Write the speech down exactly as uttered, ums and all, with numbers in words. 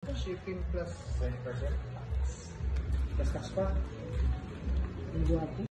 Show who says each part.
Speaker 1: to? Shipping plus
Speaker 2: twenty percent.
Speaker 1: plus tax pa. Ang guwapo.